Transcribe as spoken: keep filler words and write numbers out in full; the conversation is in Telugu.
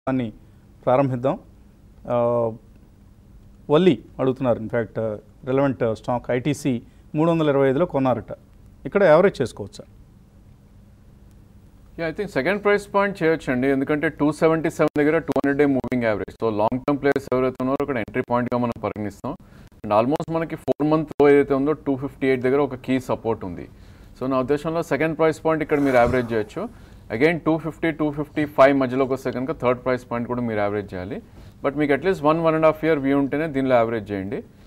దాన్ని ప్రారంభిద్దాం. వల్లి అడుగుతున్నారు, ఇన్ఫ్యాక్ట్ రిలవెంట్ స్టాక్ ఐటీసీ మూడు వందల ఇరవై ఐదులో కొన్నారట, ఇక్కడ యావరేజ్ చేసుకోవచ్చా? I think second price point చేయొచ్చండి, ఎందుకంటే టూ సెవెంటీ సెవెన్ దగ్గర two hundred day moving average. So long term players ఎవరైతే ఉన్నారో అక్కడ ఎంట్రీ పాయింట్గా మనం పరిగణిస్తాం. అండ్ ఆల్మోస్ట్ మనకి ఫోర్ మంత్ లో ఏదైతే ఉందో టూ ఫిఫ్టీ ఎయిట్ దగ్గర ఒక కీ సపోర్ట్ ఉంది. సో నా ఉద్దేశంలో సెకండ్ ప్రైస్ పాయింట్ ఇక్కడ మీరు యావరేజ్ చేయొచ్చు. Again two fifty two fifty five మధ్యలోకి వస్తే కనుక థర్డ్ ప్రైస్ పాయింట్ కూడా మీరు యావరేజ్ చేయాలి. బట్ మీకు at least one one and half year view ఉంటేనే దీనిలో యావరేజ్ చేయండి.